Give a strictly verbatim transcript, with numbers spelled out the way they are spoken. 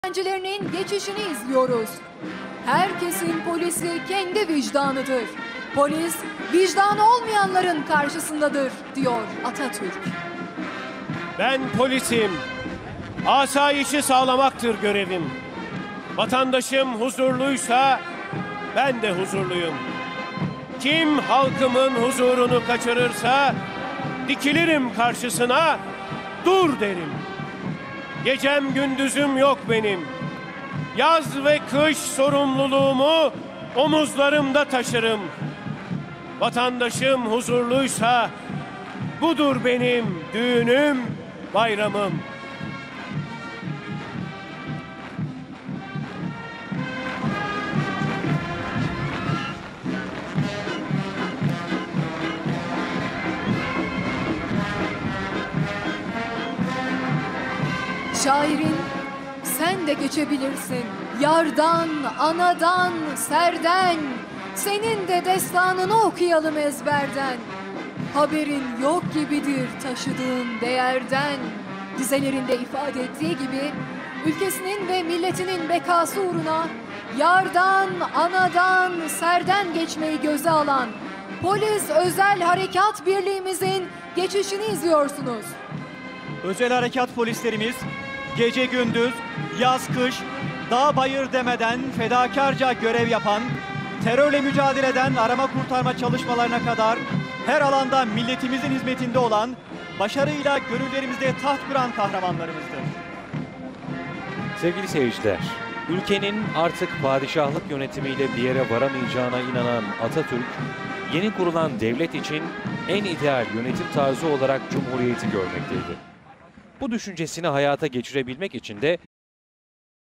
öğrencilerinin geçişini izliyoruz. Herkesin polisi kendi vicdanıdır. Polis, vicdanı olmayanların karşısındadır, diyor Atatürk. Ben polisim. Asayişi sağlamaktır görevim. Vatandaşım huzurluysa ben de huzurluyum. Kim halkımın huzurunu kaçırırsa dikilirim karşısına, dur derim. Gecem gündüzüm yok benim. Yaz ve kış sorumluluğumu omuzlarımda taşırım. Vatandaşım huzurluysa budur benim düğünüm, bayramım. Şairin, sen de geçebilirsin. Yardan, anadan, serden. Senin de destanını okuyalım ezberden. Haberin yok gibidir taşıdığın değerden. Dizelerinde ifade ettiği gibi ülkesinin ve milletinin bekası uğruna yardan, anadan, serden geçmeyi göze alan Polis Özel Harekat Birliğimizin geçişini izliyorsunuz. Özel harekat polislerimiz gece gündüz, yaz kış, dağ bayır demeden fedakarca görev yapan, terörle mücadeleden arama kurtarma çalışmalarına kadar her alanda milletimizin hizmetinde olan, başarıyla gönüllerimizde taht kuran kahramanlarımızdır. Sevgili seyirciler, ülkenin artık padişahlık yönetimiyle bir yere varamayacağına inanan Atatürk, yeni kurulan devlet için en ideal yönetim tarzı olarak Cumhuriyeti görmekteydi. Bu düşüncesini hayata geçirebilmek için de